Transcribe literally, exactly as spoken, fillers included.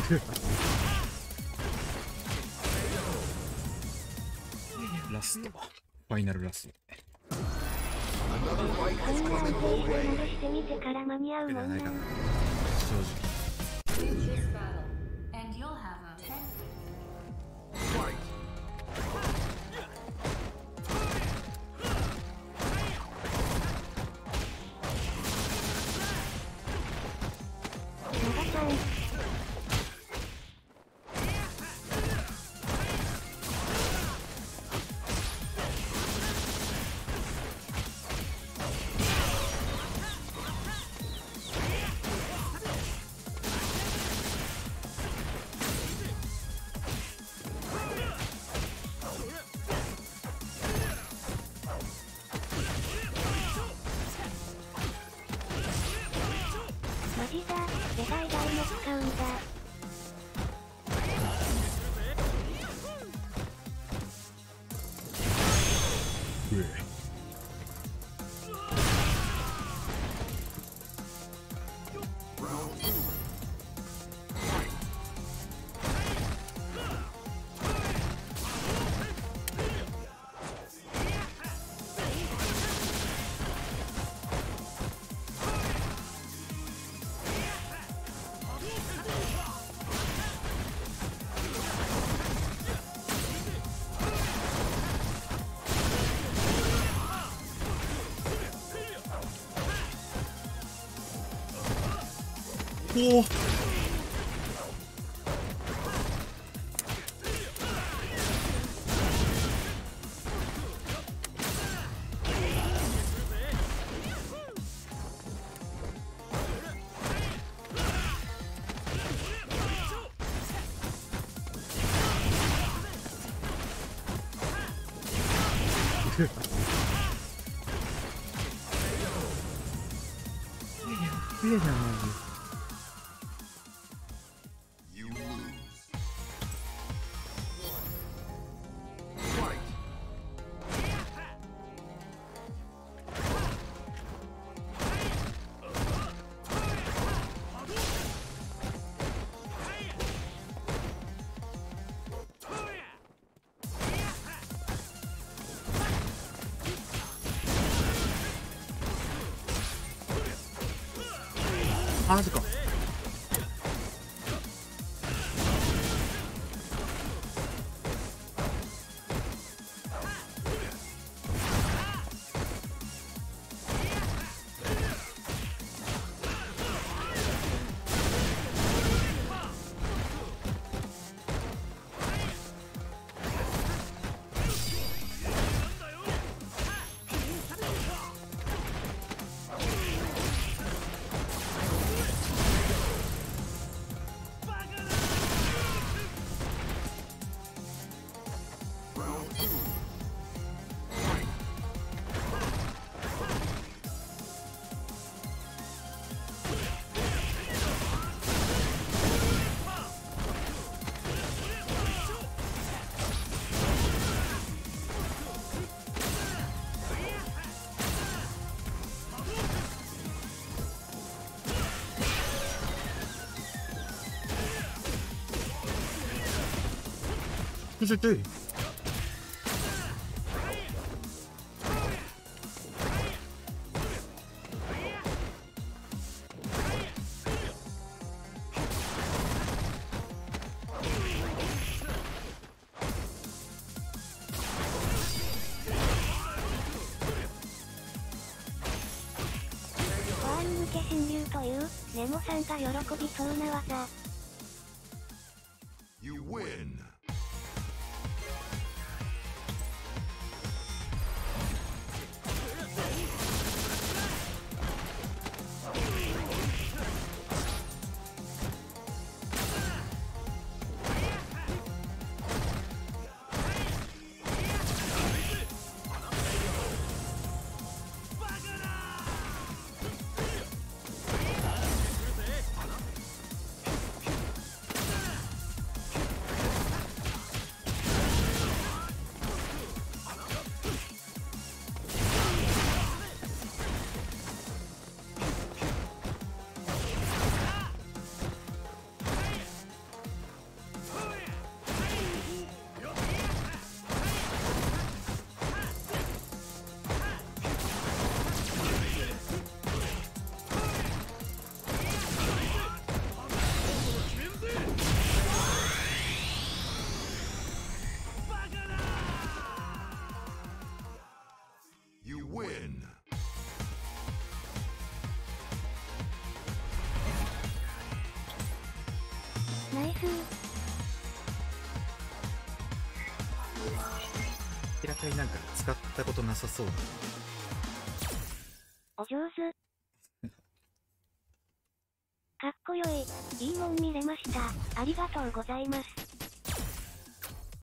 ラスト、ファイナルラスト。 してみてから間に合うもんな。 正直。 マジだ、デカイダイも使うんだ。 うえ。おお。いいじゃん、マジ。マジか。ちょちょい。 ボアン抜け侵入というネモさんが喜びそうな技。 You win. こです明らかになんか使ったことなさそうな。 お上手。かっこよい。いいもん見れました。ありがとうございます。